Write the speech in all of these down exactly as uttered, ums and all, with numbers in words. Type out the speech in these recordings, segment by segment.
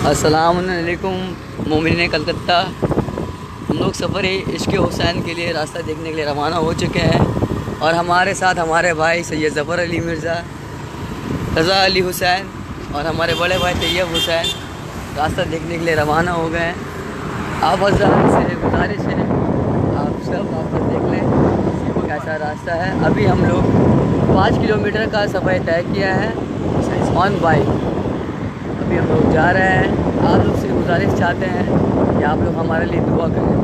अस्सलामुअलैकुम मोमिन कलकत्ता। हम लोग सफ़र इश्क़ हुसैन के लिए रास्ता देखने के लिए रवाना हो चुके हैं और हमारे साथ हमारे भाई सैयद ज़फ़र अली मिर्ज़ा, रज़ा अली हुसैन और हमारे बड़े भाई तैयब हुसैन रास्ता देखने के लिए रवाना हो गए हैं। आप हज़रात से गुजारिश है आप सब रास्ता देख लें कैसा रास्ता है। अभी हम लोग पाँच किलोमीटर का सफ़र तय किया है ऑन बाइक। अभी हम लोग जा रहे हैं। आप लोग से गुजारिश चाहते हैं कि आप लोग हमारे लिए दुआ करें।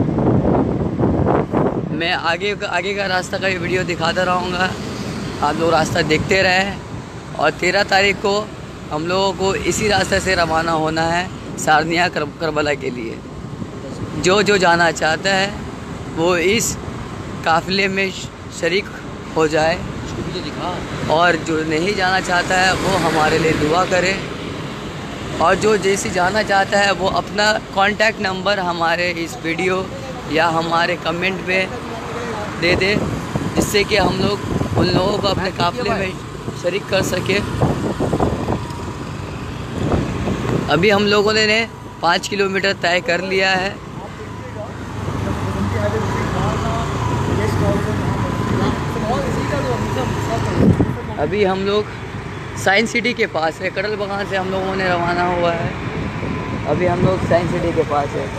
मैं आगे का आगे का रास्ता का वीडियो दिखाता रहूँगा, आप लोग रास्ता देखते रहें। और तेरह तारीख को हम लोगों को इसी रास्ते से रवाना होना है सारनिया कर, करबला के लिए। जो जो जाना चाहता है वो इस काफ़िले में शरीक हो जाए और जो नहीं जाना चाहता है वो हमारे लिए दुआ करे। और जो जैसे जाना चाहता है वो अपना कॉन्टैक्ट नंबर हमारे इस वीडियो या हमारे कमेंट पे दे दे, जिससे कि हम लोग उन लोगों को अपने काफ़िले में शरीक कर सके। अभी हम लोगों ने पाँच किलोमीटर तय कर लिया है। अभी हम लोग साइंस सिटी के पास है, कड़ल बगान से हम लोगों ने रवाना हुआ है। अभी हम लोग साइंस सिटी के पास है।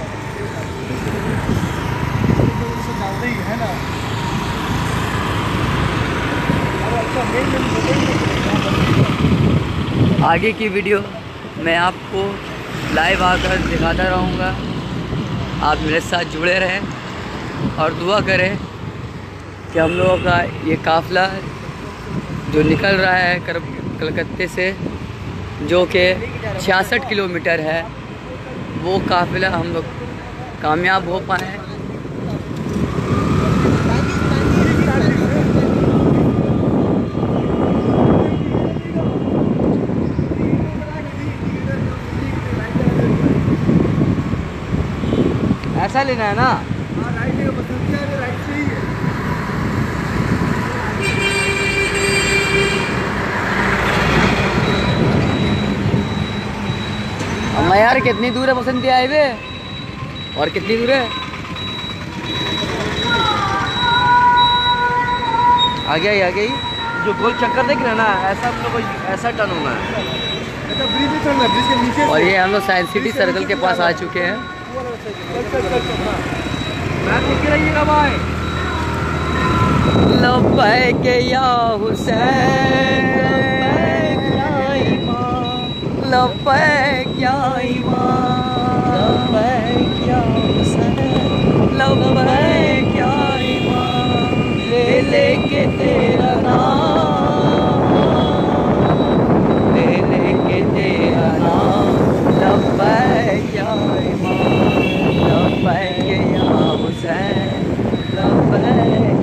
आगे की वीडियो मैं आपको लाइव आकर दिखाता रहूँगा। आप मेरे साथ जुड़े रहें और दुआ करें कि हम लोगों का ये काफ़िला जो निकल रहा है कर कलकत्ते से, जो कि छियासठ किलोमीटर है, वो काफ़िला हम लोग कामयाब हो पाए। ऐसा लेना है ना, मैं यार कितनी दूर है बसंती हाईवे और कितनी दूर है? आ गया ही आ गई। जो गोल चक्कर देख रहे हैं ना, ऐसा हम लोग को ऐसा टर्न होना है। ब्रिज भी चलना है, ब्रिज के नीचे। और ये हम लोग साइंस सिटी सर्कल के पास आ चुके हैं। रहिएगा भाई। लब्बैक या हुसैन, लब्बैक या इमाम, लब्बैक या हुसैन, लब्बैक या इमाम, ले लेके तेरा नाम, ले लेके तेरा नाम, लब्बैक या इमाम, लब्बैक या हुसैन, लब्बैक।